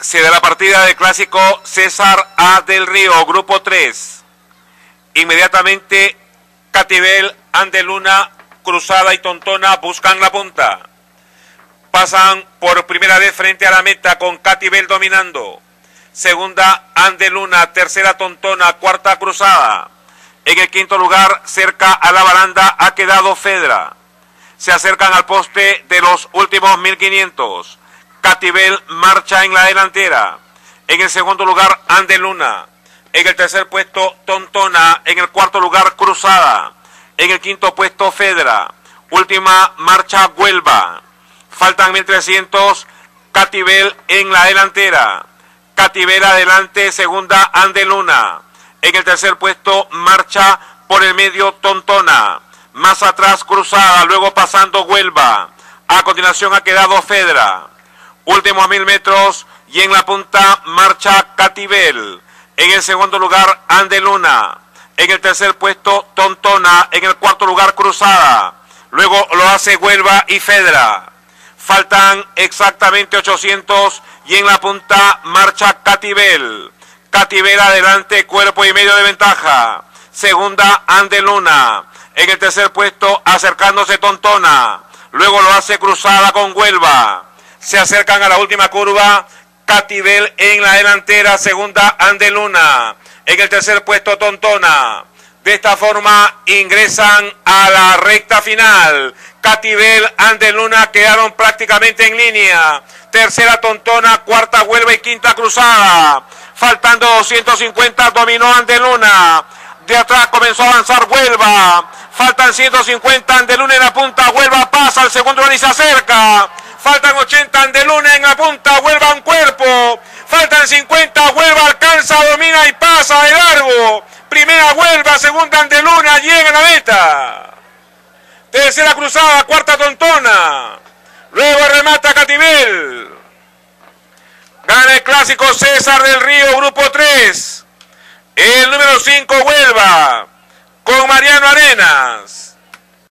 Se da la partida del clásico César A. del Río, grupo 3. Inmediatamente Catibel, Andeluna, Cruzada y Tontona buscan la punta. Pasan por primera vez frente a la meta con Catibel dominando. Segunda, Andeluna, tercera Tontona, cuarta Cruzada. En el quinto lugar, cerca a la baranda, ha quedado Fedra. Se acercan al poste de los últimos 1500. Catibel marcha en la delantera. En el segundo lugar, Andeluna. En el tercer puesto, Tontona. En el cuarto lugar, Cruzada. En el quinto puesto, Fedra. Última marcha, Huelva. Faltan 1300. Catibel en la delantera. Catibel adelante, segunda, Andeluna. En el tercer puesto, marcha por el medio, Tontona. Más atrás, Cruzada, luego pasando Huelva. A continuación ha quedado Fedra. Últimos 1000 metros y en la punta marcha Catibel. En el segundo lugar, Andeluna. En el tercer puesto, Tontona. En el cuarto lugar, Cruzada. Luego lo hace Huelva y Fedra. Faltan exactamente 800 y en la punta marcha Catibel. Catibel adelante, cuerpo y medio de ventaja. Segunda, Andeluna. En el tercer puesto, acercándose Tontona. Luego lo hace Cruzada con Huelva. Se acercan a la última curva. Catibel en la delantera, segunda, Andeluna. En el tercer puesto, Tontona. De esta forma ingresan a la recta final. Catibel, Andeluna quedaron prácticamente en línea. Tercera, Tontona, cuarta, Huelva y quinta, Cruzada. Faltando 250, dominó Andeluna. De atrás comenzó a avanzar Huelva. Faltan 150, Andeluna en la punta. Huelva pasa al segundo lugar y se acerca. Faltan 80, Andeluna en la punta. Huelva un cuerpo. Faltan 50, Huelva alcanza, domina y pasa de largo. Primera Huelva, segunda Andeluna, llega a la meta. Tercera Cruzada, cuarta Tontona. Luego remata Catibel. Gana el clásico César del Río, grupo 3. El número 5, Huelva, con Mariano Arenas.